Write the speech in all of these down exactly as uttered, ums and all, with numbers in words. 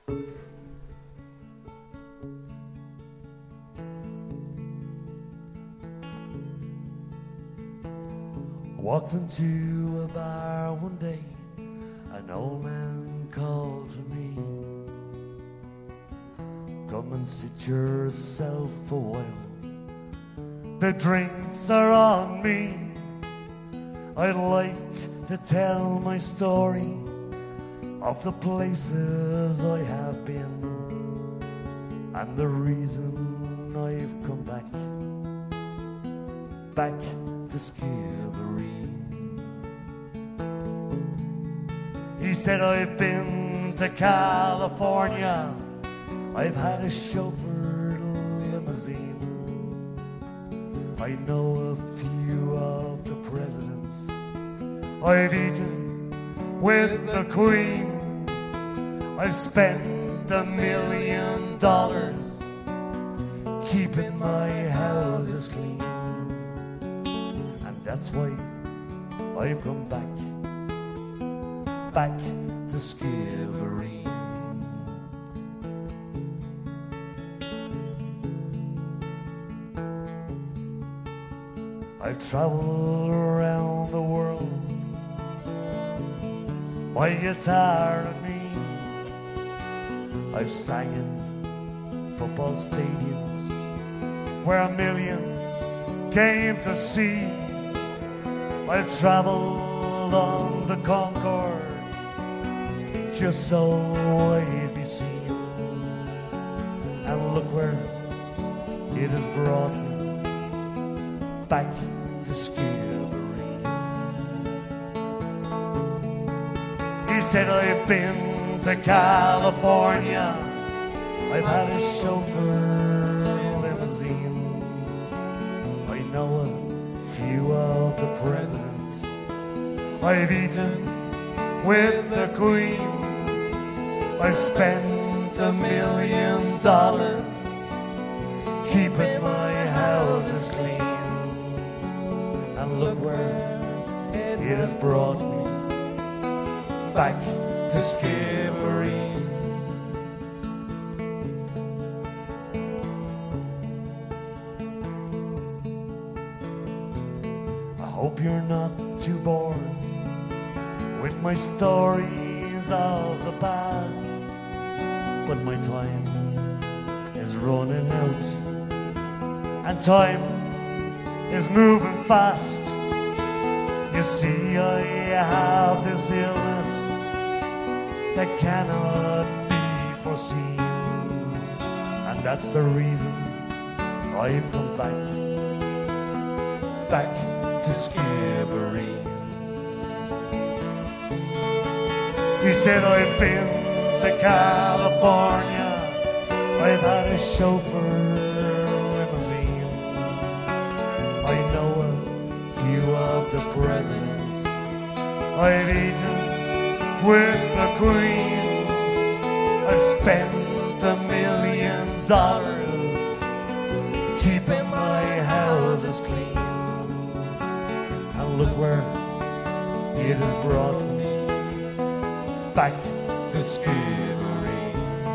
Walked into a bar one day, an old man called to me, come and sit yourself a while, the drinks are on me. I'd like to tell my story of the places I have been and the reason I've come back, back to Skibbereen. He said, I've been to California, I've had a chauffeured limousine, I know a few of the presidents, I've eaten with the Queen, I've spent a million dollars keeping my houses clean, and that's why I've come back, back to Skibbereen. I've traveled around the world, my guitar and me. I've sang in football stadiums where millions came to see. I've traveled on the Concorde just so I'd be seen, and look where it has brought me, back to Skibbereen. He said, I've been to California, I've had a chauffeur limousine, I know a few of the presidents, I've eaten with the Queen, I've spent a million dollars keeping my houses clean, and look where it has brought me, back to Skibbereen. I hope you're not too bored with my stories of the past, but my time is running out, and time is moving fast. You see, I have this illness that cannot be foreseen, and that's the reason I've come back, back to Skibbereen. He said, I've been to California, I've had a chauffeur limousine, I know a few of the presidents, I've eaten with the Queen, I've spent a million dollars keeping my houses clean, and look where it has brought me, back to Skibbereen.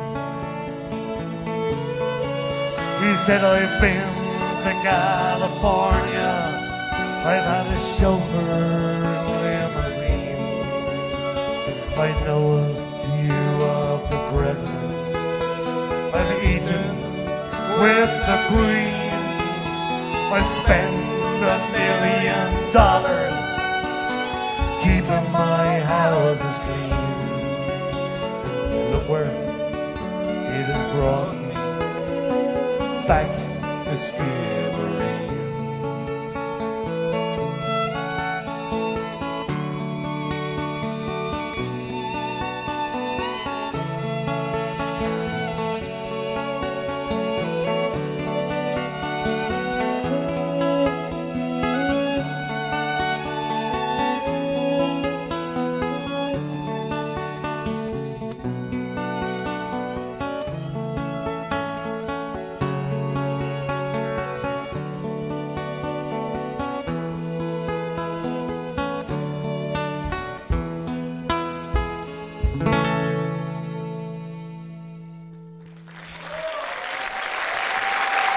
He said, I've been to California, I've had a chauffeur limousine, I know a few of the presidents, I've eaten with the Queen, I've spent a million dollars keeping my houses clean. Look where it has brought me, back to Skibbereen.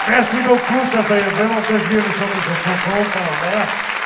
Merci beaucoup, ça fait vraiment plaisir de chanter cette chanson.